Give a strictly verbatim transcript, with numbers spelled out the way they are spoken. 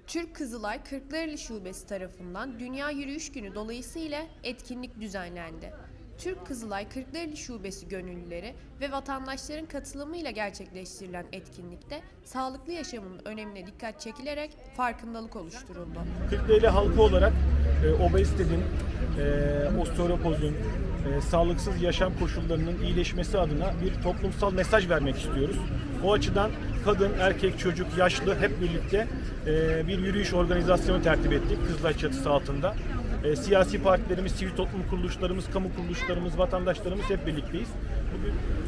Türk Kızılay Kırklareli Şubesi tarafından Dünya Yürüyüş Günü dolayısıyla etkinlik düzenlendi. Türk Kızılay Kırklareli Şubesi gönüllüleri ve vatandaşların katılımıyla gerçekleştirilen etkinlikte sağlıklı yaşamın önemine dikkat çekilerek farkındalık oluşturuldu. Kırklareli halkı olarak e, obezitenin, e, osteoporozun, e, sağlıksız yaşam koşullarının iyileşmesi adına bir toplumsal mesaj vermek istiyoruz. O açıdan kadın, erkek, çocuk, yaşlı hep birlikte e, bir yürüyüş organizasyonu tertip ettik Kızılay çatısı altında. E, siyasi partilerimiz, sivil toplum kuruluşlarımız, kamu kuruluşlarımız, vatandaşlarımız hep birlikteyiz. Bugün